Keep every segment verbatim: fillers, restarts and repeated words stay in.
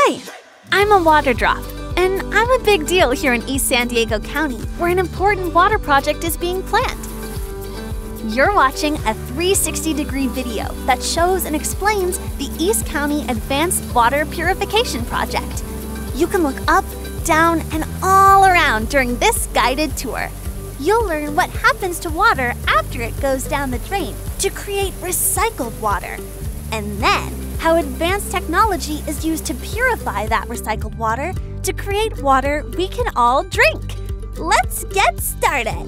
Hi, I'm a water drop, and I'm a big deal here in East San Diego County, where an important water project is being planned. You're watching a three sixty degree video that shows and explains the East County Advanced Water Purification Project. You can look up, down, and all around during this guided tour. You'll learn what happens to water after it goes down the drain to create recycled water, and then how advanced technology is used to purify that recycled water to create water we can all drink. Let's get started.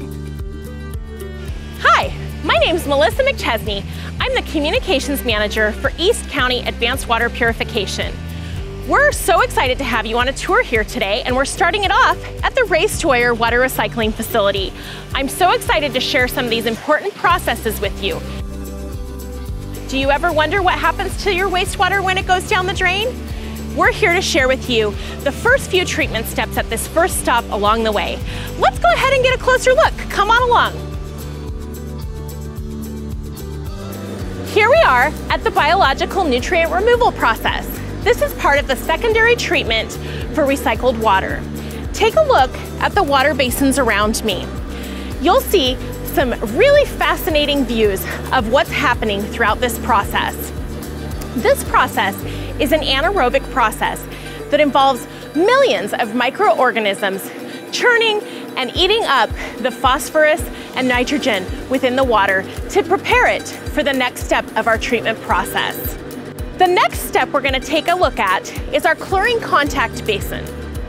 Hi, my name's Melissa McChesney. I'm the Communications Manager for East County Advanced Water Purification. We're so excited to have you on a tour here today, and we're starting it off at the Stoyer Water Recycling Facility. I'm so excited to share some of these important processes with you. Do you ever wonder what happens to your wastewater when it goes down the drain? We're here to share with you the first few treatment steps at this first stop along the way. Let's go ahead and get a closer look. Come on along. Here we are at the biological nutrient removal process. This is part of the secondary treatment for recycled water. Take a look at the water basins around me. You'll see some really fascinating views of what's happening throughout this process. This process is an anaerobic process that involves millions of microorganisms churning and eating up the phosphorus and nitrogen within the water to prepare it for the next step of our treatment process. The next step we're going to take a look at is our chlorine contact basin.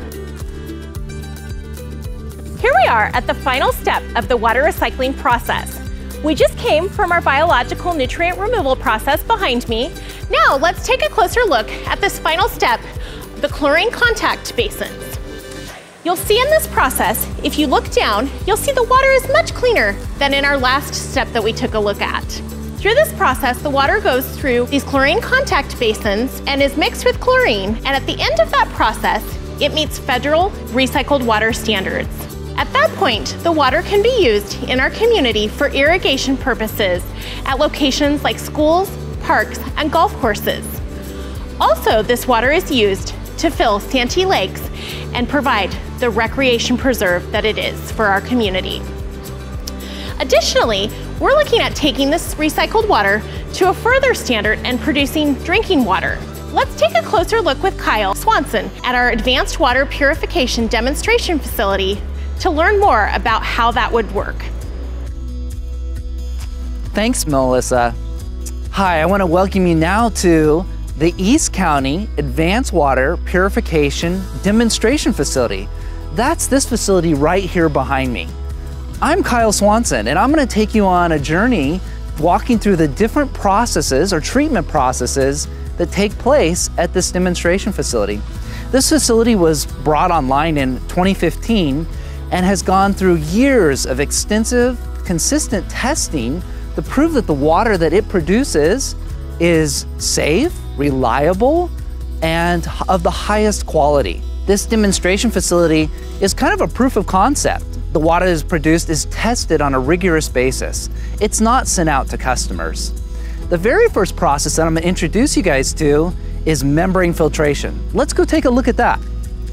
Here we are at the final step of the water recycling process. We just came from our biological nutrient removal process behind me. Now let's take a closer look at this final step, the chlorine contact basins. You'll see in this process, if you look down, you'll see the water is much cleaner than in our last step that we took a look at. Through this process, the water goes through these chlorine contact basins and is mixed with chlorine, and at the end of that process, it meets federal recycled water standards. At that point, the water can be used in our community for irrigation purposes at locations like schools, parks, and golf courses. Also, this water is used to fill Santee lakes and provide the recreation preserve that it is for our community. Additionally, we're looking at taking this recycled water to a further standard and producing drinking water. Let's take a closer look with Kyle Swanson at our Advanced Water Purification Demonstration Facility to learn more about how that would work. Thanks, Melissa. Hi, I want to welcome you now to the East County Advanced Water Purification Demonstration Facility. That's this facility right here behind me. I'm Kyle Swanson, and I'm going to take you on a journey walking through the different processes or treatment processes that take place at this demonstration facility. This facility was brought online in twenty fifteen and has gone through years of extensive, consistent testing to prove that the water that it produces is safe, reliable, and of the highest quality. This demonstration facility is kind of a proof of concept. The water that is produced is tested on a rigorous basis. It's not sent out to customers. The very first process that I'm gonna introduce you guys to is membrane filtration. Let's go take a look at that.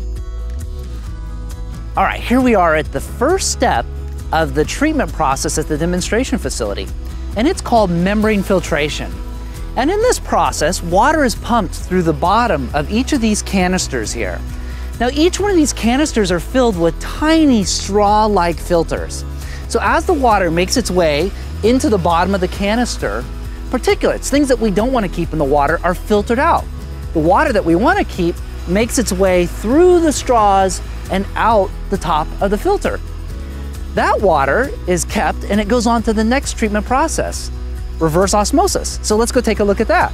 All right, here we are at the first step of the treatment process at the demonstration facility, and it's called membrane filtration. And in this process, water is pumped through the bottom of each of these canisters here. Now, each one of these canisters are filled with tiny straw-like filters. So as the water makes its way into the bottom of the canister, particulates, things that we don't want to keep in the water, are filtered out. The water that we want to keep makes its way through the straws and out the top of the filter. That water is kept and it goes on to the next treatment process, reverse osmosis. So let's go take a look at that.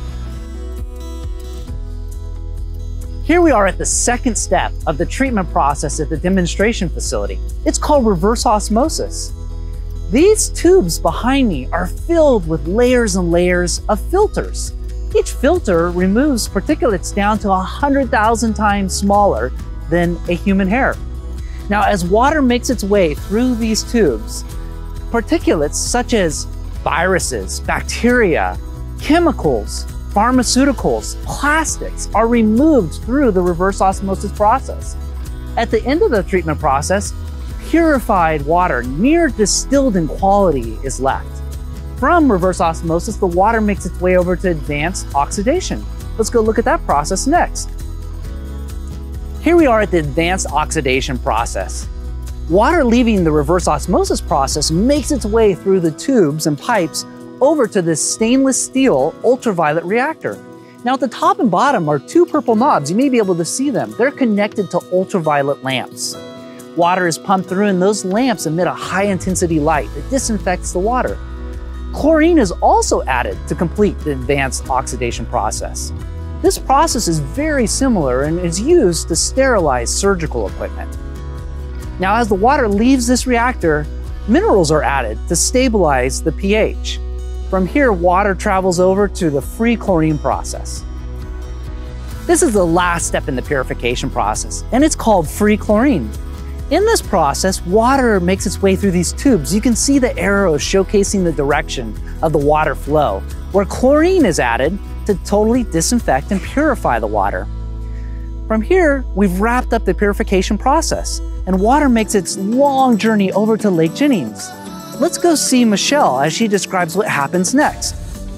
Here we are at the second step of the treatment process at the demonstration facility. It's called reverse osmosis. These tubes behind me are filled with layers and layers of filters. Each filter removes particulates down to one hundred thousand times smaller than a human hair. Now, as water makes its way through these tubes, particulates such as viruses, bacteria, chemicals, pharmaceuticals, plastics are removed through the reverse osmosis process. At the end of the treatment process, purified water, near distilled in quality, is left. From reverse osmosis, the water makes its way over to advanced oxidation. Let's go look at that process next. Here we are at the advanced oxidation process. Water leaving the reverse osmosis process makes its way through the tubes and pipes over to this stainless steel ultraviolet reactor. Now at the top and bottom are two purple knobs. You may be able to see them. They're connected to ultraviolet lamps. Water is pumped through and those lamps emit a high intensity light that disinfects the water. Chlorine is also added to complete the advanced oxidation process. This process is very similar and is used to sterilize surgical equipment. Now as the water leaves this reactor, minerals are added to stabilize the pH. From here, water travels over to the free chlorine process. This is the last step in the purification process, and it's called free chlorine. In this process, water makes its way through these tubes. You can see the arrows showcasing the direction of the water flow, where chlorine is added to totally disinfect and purify the water. From here, we've wrapped up the purification process, and water makes its long journey over to Lake Jennings. Let's go see Michelle as she describes what happens next.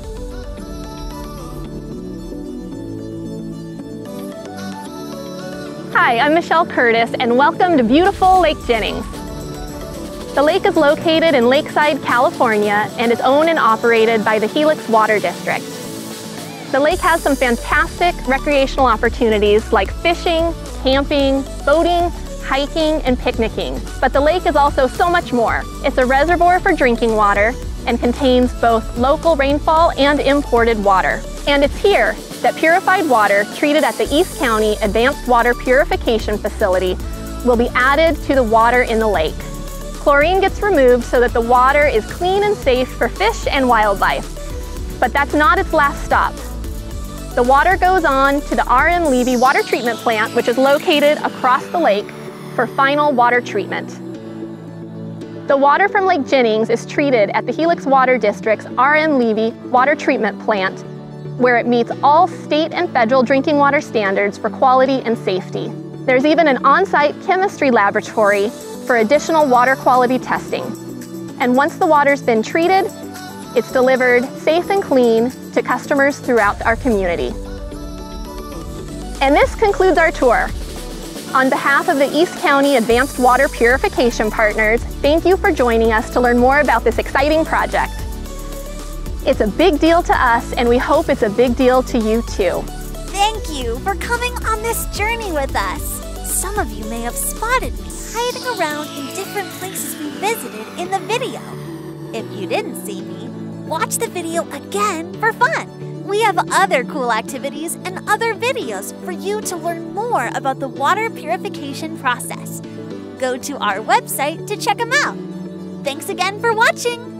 Hi, I'm Michelle Curtis, and welcome to beautiful Lake Jennings. The lake is located in Lakeside, California, and is owned and operated by the Helix Water District. The lake has some fantastic recreational opportunities like fishing, camping, boating, hiking, and picnicking. But the lake is also so much more. It's a reservoir for drinking water and contains both local rainfall and imported water. And it's here that purified water treated at the East County Advanced Water Purification Facility will be added to the water in the lake. Chlorine gets removed so that the water is clean and safe for fish and wildlife. But that's not its last stop. The water goes on to the R M Levy water treatment plant, which is located across the lake, for final water treatment. The water from Lake Jennings is treated at the Helix Water District's R M Levy water treatment plant, where it meets all state and federal drinking water standards for quality and safety. There's even an on-site chemistry laboratory for additional water quality testing. And once the water's been treated, it's delivered safe and clean to customers throughout our community. And this concludes our tour. On behalf of the East County Advanced Water Purification Partners, thank you for joining us to learn more about this exciting project. It's a big deal to us, and we hope it's a big deal to you too. Thank you for coming on this journey with us. Some of you may have spotted me hiding around in different places we visited in the video. If you didn't see me, watch the video again for fun. We have other cool activities and other videos for you to learn more about the water purification process. Go to our website to check them out. Thanks again for watching.